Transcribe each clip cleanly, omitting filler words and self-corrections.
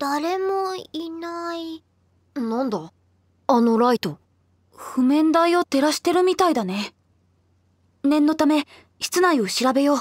誰もいない。 なんだあのライト。 譜面台を照らしてるみたいだね。念のため室内を調べよう。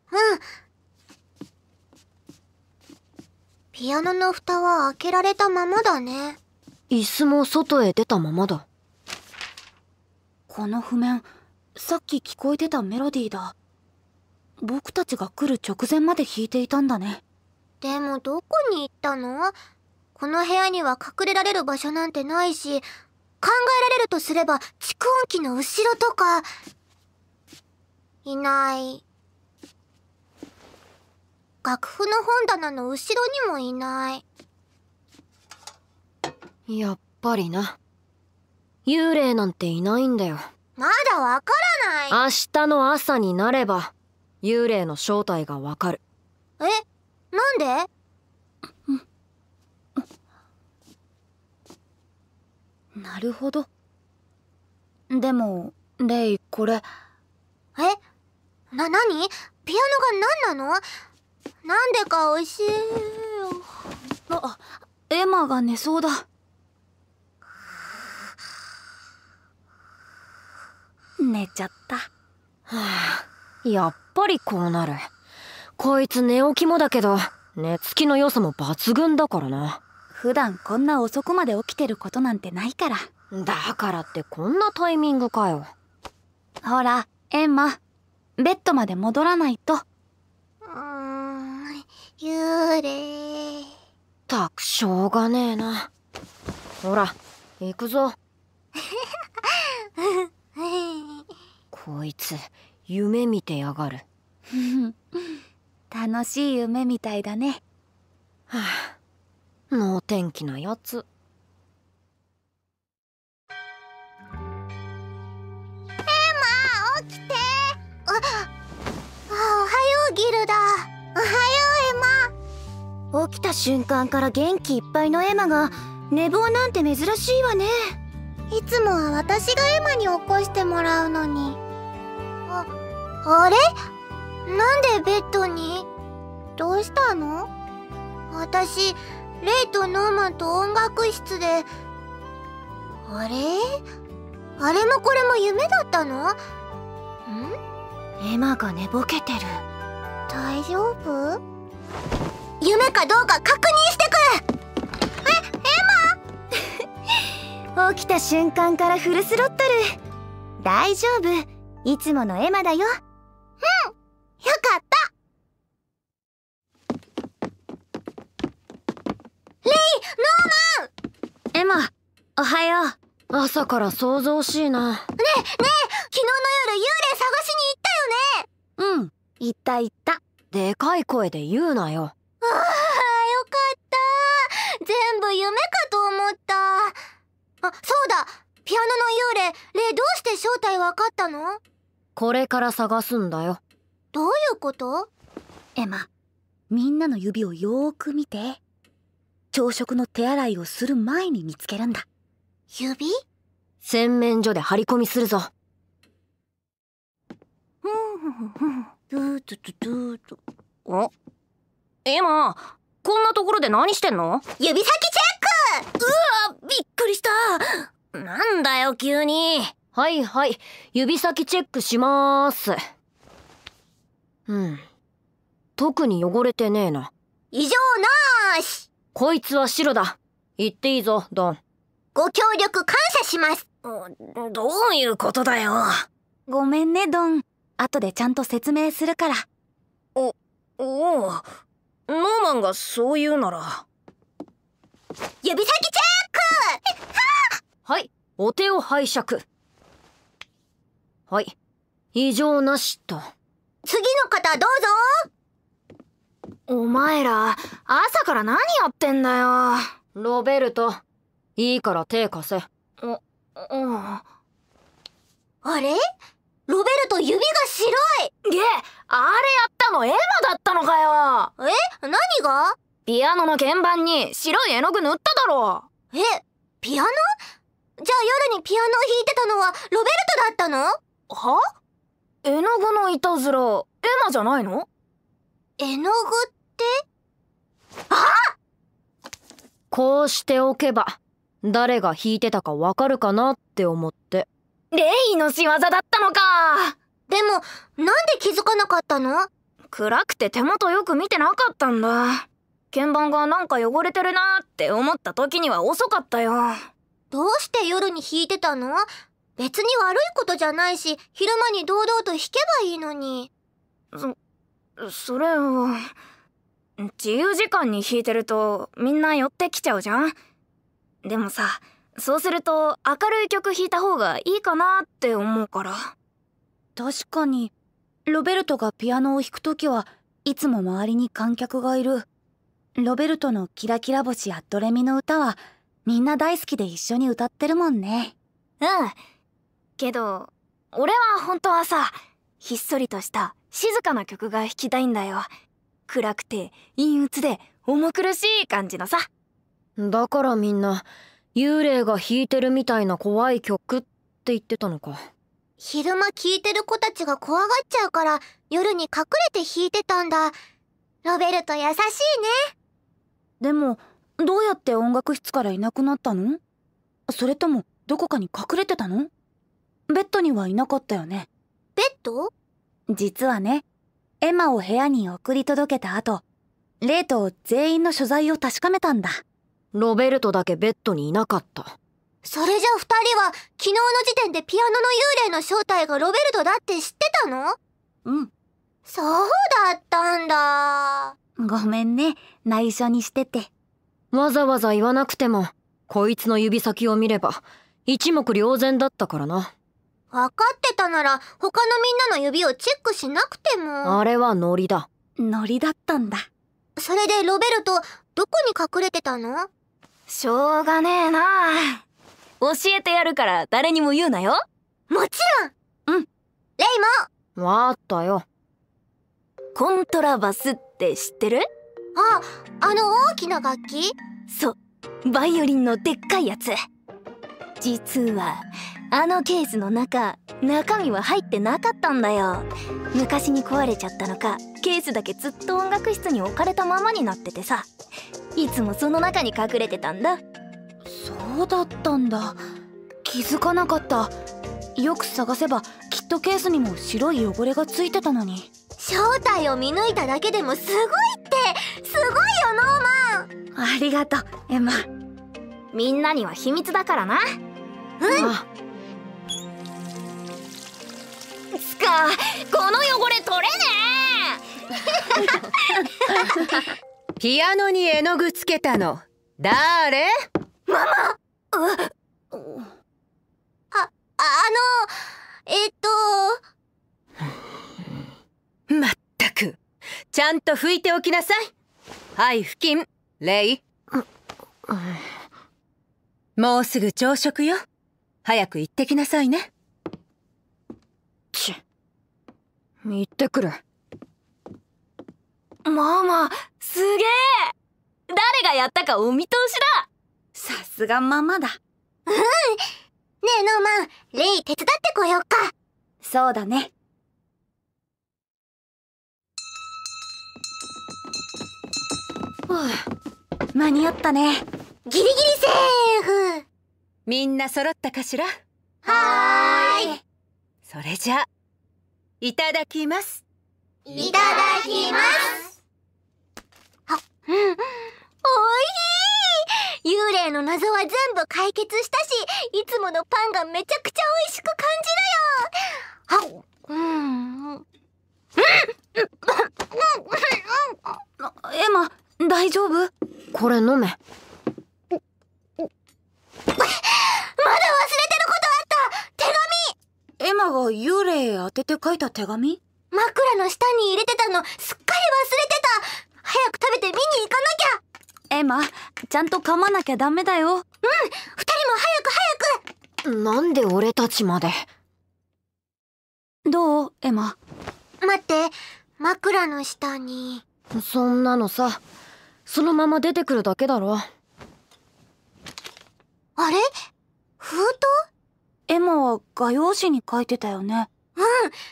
ピアノの蓋は開けられたままだね。 椅子も外へ出たままだ。 この譜面、さっき聞こえてたメロディーだ。僕たちが来る直前まで弾いていたんだね。 でもどこに行ったの？この部屋には隠れられる場所なんてないし、考えられるとすれば蓄音機の後ろとか。いない。楽譜の本棚の後ろにもいない。 やっぱりな。幽霊なんていないんだよ。 まだわからない。 明日の朝になれば幽霊の正体がわかる。 え？なんで？ なるほど。でもレイ、これ何？ピアノが何なの？なんでか教えよ。 エマが寝そうだ。寝ちゃった。 はあ、やっぱりこうなる。こいつ寝起きもだけど寝つきの良さも抜群だからな。 普段こんな遅くまで起きてることなんてないから。 だからってこんなタイミングかよ。 ほらエンマ、ベッドまで戻らないと。 幽霊。 たくしょうがねえな。ほら行くぞ。こいつ夢見てやがる。 楽しい夢みたいだね。 はあ、能天気なやつ。 起きて。おはようギルダ。おはようエマ。 起きた瞬間から元気いっぱいのエマが寝坊なんて珍しいわね。 いつもは私がエマに起こしてもらうのに。あれ？なんでベッドに？どうしたの？私、レイとノーマンと音楽室で。あれ？あれもこれも夢だったの？ エマが寝ぼけてる。 大丈夫？夢かどうか確認してくる。 起きた瞬間からフルスロットル。大丈夫、いつものエマだよ。 よかった。レイ、ノーマン。 エマ、おはよう。 朝から騒々しいな。 ねえ、昨日の夜幽霊探しに行ったよね。 行った行った。 でかい声で言うなよ。 よかった。全部夢かと思った。そうだ、ピアノの幽霊、レイどうして正体わかったの？ これから探すんだよ。 どういうこと？ エマ、みんなの指をよーく見て。朝食の手洗いをする前に見つけるんだ。 指？ 洗面所で張り込みするぞ。お、エマ、こんなところで何してんの？ 指先チェック！ びっくりした。なんだよ急に。はいはい、指先チェックしまーす。特に汚れてねえな。 異常なーし。 こいつは白だ。言っていいぞドン。 ご協力感謝します。 どういうことだよ。 ごめんねドン、後でちゃんと説明するから。 おう、ノーマンがそう言うなら。 指先チェック！ はい、お手を拝借。はい、異常なしと。 次の方どうぞ。 お前ら朝から何やってんだよ。 ロベルト、いいから手貸せ。 あれ？ロベルト指が白い。 あれやったのエマだったのかよ。 何が？ ピアノの鍵盤に白い絵の具塗っただろ。 ピアノ？じゃあ夜にピアノを弾いてたのはロベルトだったの？ は？絵の具のいたずら、エマじゃないの？ 絵の具って？ こうしておけば誰が弾いてたかわかるかなって思って。 レイの仕業だったのか。 でも、なんで気づかなかったの？ 暗くて手元よく見てなかったんだ。鍵盤がなんか汚れてるなって思った時には遅かったよ。 どうして夜に弾いてたの？別に悪いことじゃないし、昼間に堂々と弾けばいいのに。 それは、自由時間に弾いてるとみんな寄ってきちゃうじゃん。でもさ、そうすると明るい曲弾いた方がいいかなって思うから。確かに、ロベルトがピアノを弾くときはいつも周りに観客がいる。ロベルトのキラキラ星やドレミの歌はみんな大好きで一緒に歌ってるもんね。うん。けど、俺は本当はさ、ひっそりとした静かな曲が弾きたいんだよ。暗くて陰鬱で重苦しい感じのさ。 だからみんな幽霊が弾いてるみたいな怖い曲って言ってたのか。 昼間聴いてる子たちが怖がっちゃうから夜に隠れて弾いてたんだ。ロベルト優しいね。 でもどうやって音楽室からいなくなったの？それともどこかに隠れてたの？ベッドにはいなかったよね。 ベッド？ 実はね、エマを部屋に送り届けた後、レイと全員の所在を確かめたんだ。 ロベルトだけベッドにいなかった。 それじゃ2人は昨日の時点でピアノの幽霊の正体がロベルトだって知ってたの？ うん。 そうだったんだ。 ごめんね、内緒にしてて。 わざわざ言わなくてもこいつの指先を見れば一目瞭然だったからな。 分かってたなら他のみんなの指をチェックしなくても。 あれはノリだ。 ノリだったんだ。 それでロベルトどこに隠れてたの？ しょうがねえな。教えてやるから誰にも言うなよ。 もちろん。 うん。 レイも。 わかったよ。 コントラバスって知ってる？ あの大きな楽器？ そう、バイオリンのでっかいやつ。実はあのケースの中身は入ってなかったんだよ。昔に壊れちゃったのか、ケースだけずっと音楽室に置かれたままになっててさ、いつもその中に隠れてたんだ。そうだったんだ。気づかなかった。よく探せばきっとケースにも白い汚れがついてたのに。 正体を見抜いただけでもすごいって。すごいよノーマン。 ありがとうエマ。みんなには秘密だからな。つか、この汚れ取れねえ。 ピアノに絵の具つけたの誰？ ママ。 まったく、ちゃんと拭いておきなさい。はい、拭きん、レイ。もうすぐ朝食よ。早く行ってきなさいね。 行ってくる。 ママ、すげえ。誰がやったかお見通しだ。さすがママだ。 ねえノーマン、レイ手伝ってこよっか。 そうだね。間に合ったね。 ギリギリセーフ。 みんな揃ったかしら？ はーい。 それじゃあいただきます。 いただきます。おいしい。幽霊の謎は全部解決したし、いつものパンがめちゃくちゃ美味しく感じるよ。 エマ、大丈夫？ これ飲め。 まだ忘れてることあった。手紙。 エマが幽霊へ当てて書いた手紙？ 枕の下に入れてたのすっかり忘れてた。早く食べて見に行かなきゃ。 エマ、ちゃんと噛まなきゃダメだよ。 2人も早く。 なんで俺たちまで。 どうエマ？ 待って、枕の下に。 そんなのさ、そのまま出てくるだけだろ。 あれ？封筒？ エマは画用紙に書いてたよね。 だからこれは幽霊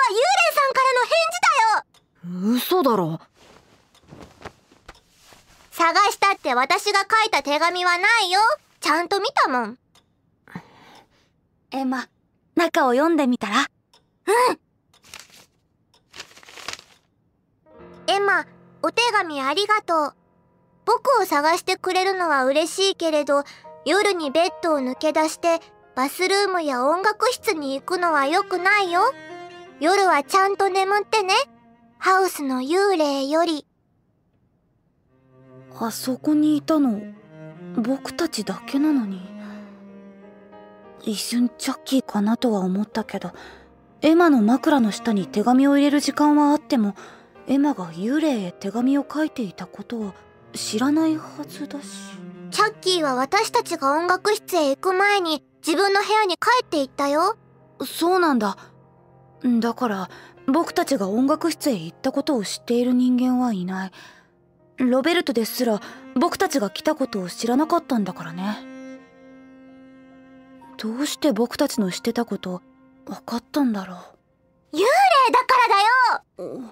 さんからの返事だよ。 嘘だろ。 探したって私が書いた手紙はないよ。ちゃんと見たもん。 エマ、中を読んでみたら？ エマ、お手紙ありがとう。僕を探してくれるのは嬉しいけれど、夜にベッドを抜け出してバスルームや音楽室に行くのは良くないよ。夜はちゃんと眠ってね。ハウスの幽霊より。 あそこにいたの僕たちだけなのに。一瞬チャッキーかなとは思ったけど、エマの枕の下に手紙を入れる時間はあっても、エマが幽霊へ手紙を書いていたことは知らないはずだし。 チャッキーは私たちが音楽室へ行く前に自分の部屋に帰って行ったよ。 そうなんだ。だから僕たちが音楽室へ行ったことを知っている人間はいない。ロベルトですら僕たちが来たことを知らなかったんだからね。どうして僕たちのしてたこと分かったんだろう。 幽霊だからだよ。すごい、幽霊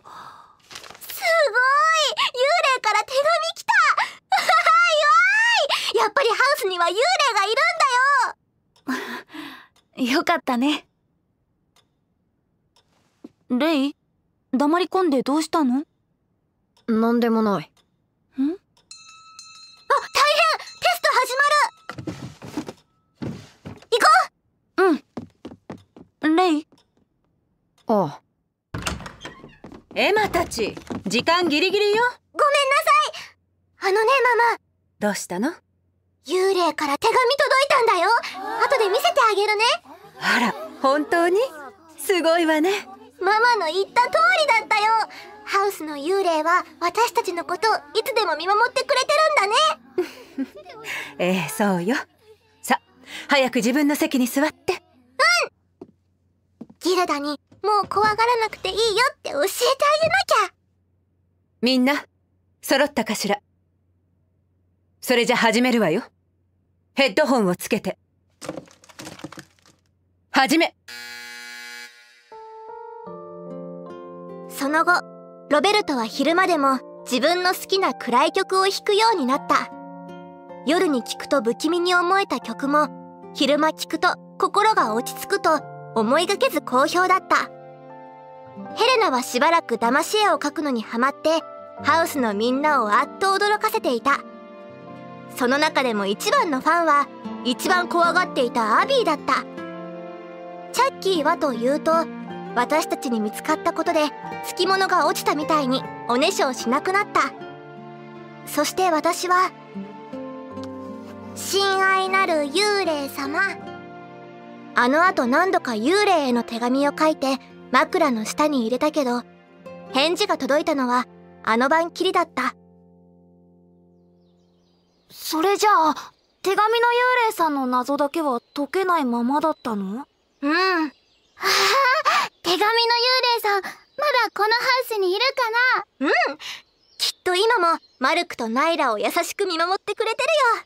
から手紙来た。わーい、やっぱりハウスには幽霊がいるんだよ。 よかったね。レイ、黙り込んでどうしたの？ なんでもない。 大変！テスト始まる！行こう！レイ？ ああ。 エマたち、時間ギリギリよ。 ごめんなさい。ママ。 どうしたの？ 幽霊から手紙届いたんだよ。後で見せてあげるね。 あら、本当に？すごいわね。 ママの言った通りだったよ。ハウスの幽霊は私たちのことをいつでも見守ってくれてるんだね。 そうよ。さ、早く自分の席に座って。 ギルダにもう怖がらなくていいよって教えてあげなきゃ。 みんな、揃ったかしら？それじゃ始めるわよ。ヘッドホンをつけて。始め！ その後、ロベルトは昼間でも自分の好きな暗い曲を弾くようになった。夜に聴くと不気味に思えた曲も、昼間聴くと心が落ち着くと思いがけず好評だった。ヘレナはしばらく騙し絵を描くのにハマって、ハウスのみんなをあっと驚かせていた。その中でも一番のファンは、一番怖がっていたアビーだった。チャッキーはというと、私たちに見つかったことでつきものが落ちたみたいにおねしょしなくなった。そして私は、親愛なる幽霊様。あの後何度か幽霊への手紙を書いて枕の下に入れたけど、返事が届いたのはあの晩きりだった。 それじゃあ手紙の幽霊さんの謎だけは解けないままだったの？ うん。 手紙の幽霊さん、まだこのハウスにいるかな？うん。きっと今もマルクとナイラを優しく見守ってくれてるよ。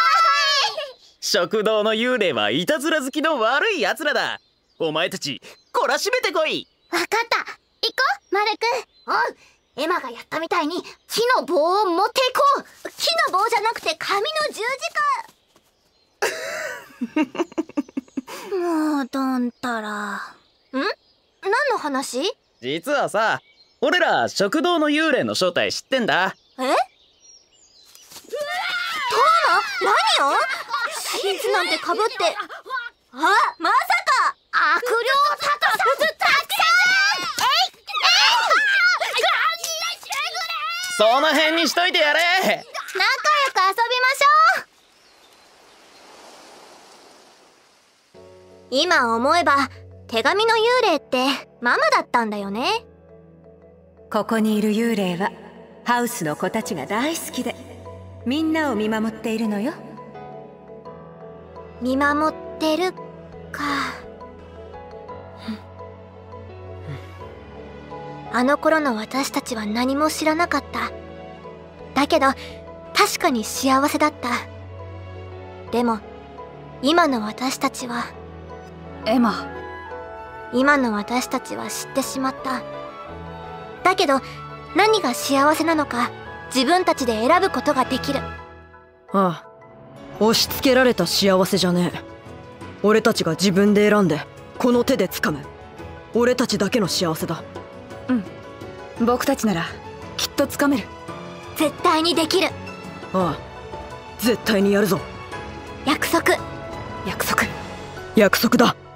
食堂の幽霊はいたずら好きの悪い奴らだ。お前たち、懲らしめてこい。 わかった。行こう、マルク。 エマがやったみたいに木の棒を持っていこう。木の棒じゃなくて紙の十字架。もうどんたら。何の話？ 実はさ、俺ら食堂の幽霊の正体知ってんだ。 え？トーマ？何を？シーツなんてかぶって。まさか悪霊サトサズたくさん。その辺にしといてやれ。 仲良く遊びましょう。今思えば手紙の幽霊ってママだったんだよね。 ここにいる幽霊はハウスの子たちが大好きで、みんなを見守っているのよ。 見守ってるか。あの頃の私たちは何も知らなかった。だけど確かに幸せだった。でも今の私たちは、今の私たちは知ってしまった。だけど何が幸せなのか自分たちで選ぶことができる。 ああ、押し付けられた幸せじゃねえ。俺たちが自分で選んでこの手で掴む俺たちだけの幸せだ。 僕たちならきっとつかめる。 絶対にできる。 ああ、絶対にやるぞ。 約束。 約束だ。